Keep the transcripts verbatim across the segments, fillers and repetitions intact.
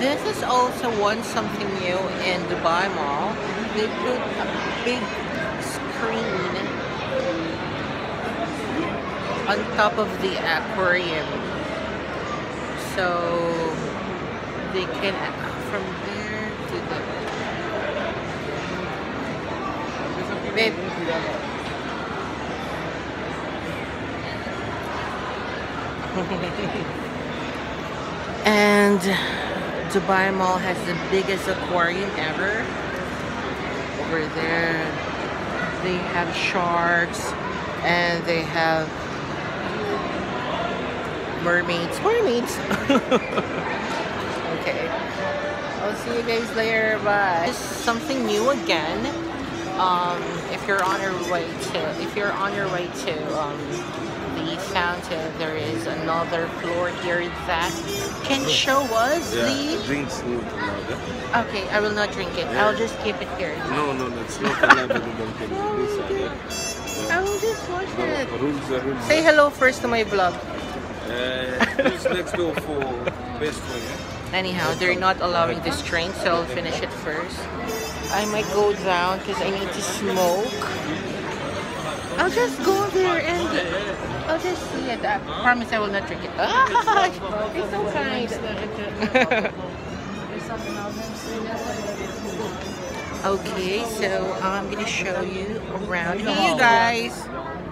This is also one something new in Dubai Mall. They put a big screen on top of the aquarium, so they can from there to the babe. And Dubai Mall has the biggest aquarium ever. Over there they have sharks and they have mermaids. Mermaids! Okay. I'll see you guys later. Bye. This is something new again. Um, if you're on your way to, if you're on your way to um, the fountain, there is another floor here that can show us yeah, the drinks not allowed. Eh? Okay, I will not drink it. Yeah. I'll just keep it here. No, no, no, it's not allowed. You don't take Oh, this side, okay. eh? I will just watch No, it. rules are rules. Say hello first to my vlog. Uh, let's, let's go for best one. Eh? Anyhow, they're not allowing this drink, so I'll finish it first. I might go down because I need to smoke. I'll just go there and I'll just see it. I promise I will not drink it. Ah, you're so kind. Okay, so I'm gonna show you around. Hey, you guys.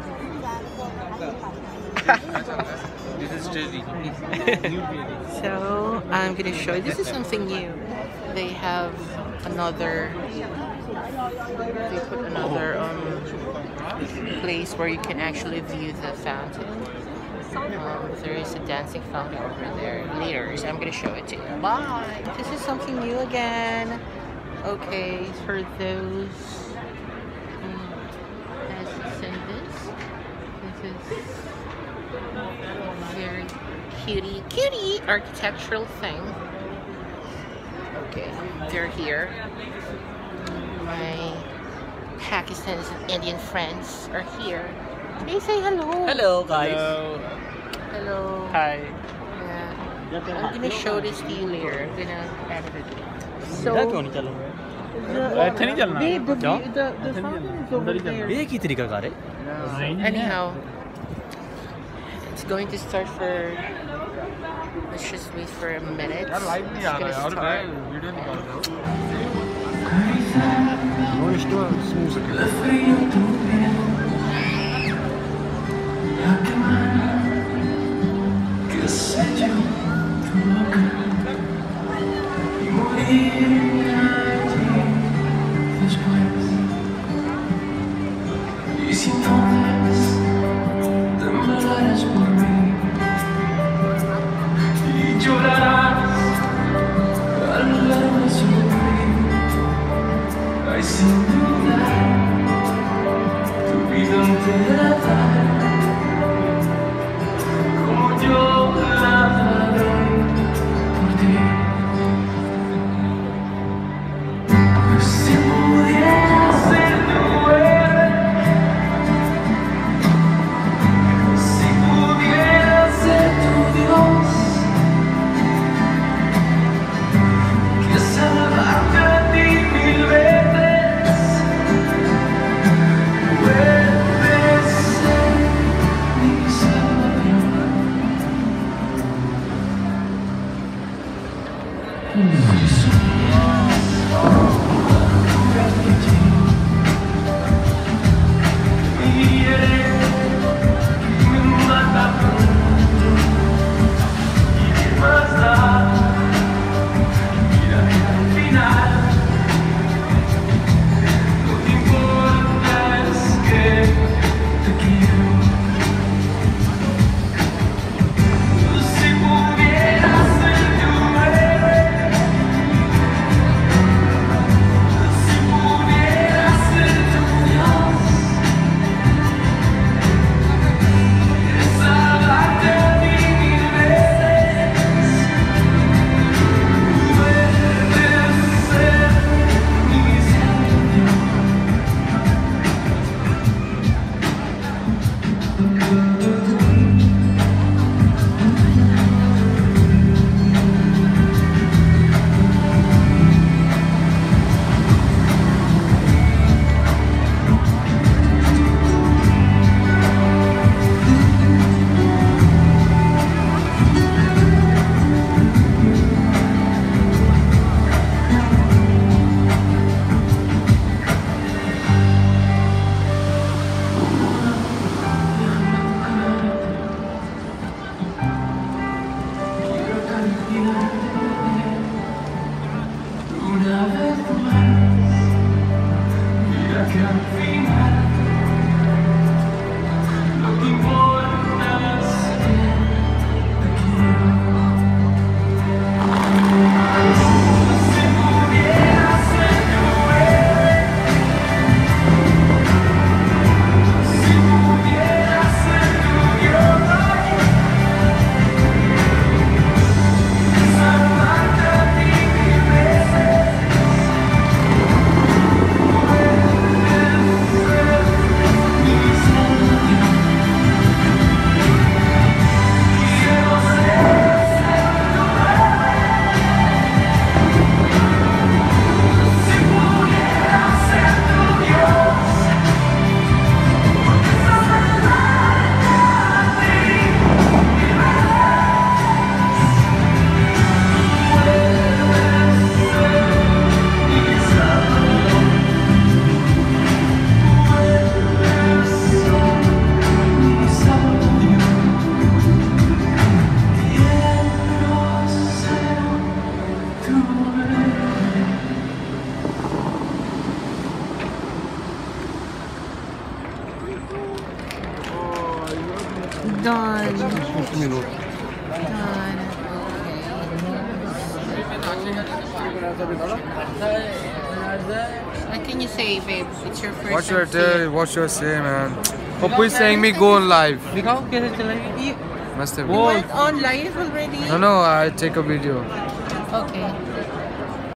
This is Teddy. So I'm gonna show you. This is something new. They have another. They put another um, place where you can actually view the fountain. Um, there is a dancing fountain over there. Later, so I'm gonna show it to you. Bye. This is something new again. Okay, for those um, has seen this. This is very cutie, cutie architectural thing. Okay, they're here. My Pakistanis and Indian friends are here. They say hello. Hello guys. Hello. Hello. Hi. Yeah. I'm gonna show this to you later. I'm gonna edit it. So, क्यों नहीं चल रहा? ਇੱਥੇ ਨਹੀਂ ਚੱਲਣਾ babe, the, ਕਿਉਂ? the, the fountain is over there. ये की तरीका कार है? Anyhow, it's going to start for. Let's just wait for a minute. यार लाइव नहीं आ It's रहा है gonna और start. मैं वीडियो निकाल रहा हूँ Ну и что с музыкой? Sin duda, tu vida entera como yo la daré por ti. Si pudiera ser tu héroe, si pudiera ser tu Dios, que salvarte a ti mil veces. Puedes ser mi salvación. Y eres me mata pronto. ¿Y qué más da? Mira al final. Lo que importa es que te quiero. Si pudiera ser tu héroe, Done. Minut. Done. Okay. What can you say, babe? It's your first What should I time tell? seeing- What should I say, man? Hope is saying me go live. दिखाओ कैसे चलाएंगे You, Must have. you went on live already? No, no, I take a video. Okay.